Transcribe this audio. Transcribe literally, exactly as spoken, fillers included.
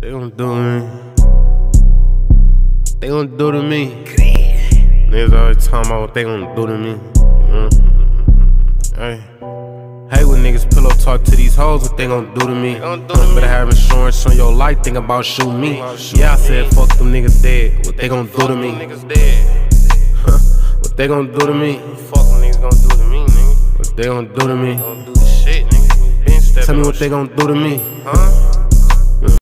They gon' do to me. They gon' do to me. Niggas always talking about what they gon' do to me. Mm-hmm. Hey. Hey, when niggas pillow talk to these hoes, what they gon' do to me? Uh, better have insurance on your life, think about shooting me. Yeah, I said fuck them niggas dead. What they gon' do to me? Huh? What they gon' do to me? Fuck them niggas gon' do to me, nigga. What they gon' do to me? Gon' do the shit, nigga. Been stepping Tell me on what they gon' do to me. Huh?